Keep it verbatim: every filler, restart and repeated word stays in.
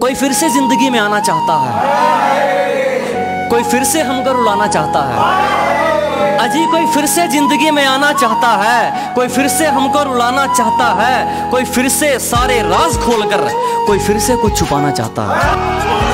कोई फिर से जिंदगी में आना चाहता है, कोई फिर से हमको रुलाना चाहता है। अजी कोई फिर से जिंदगी में आना चाहता है, कोई फिर से हमको रुलाना चाहता है, कोई फिर से सारे राज खोलकर कोई फिर से कुछ छुपाना चाहता है।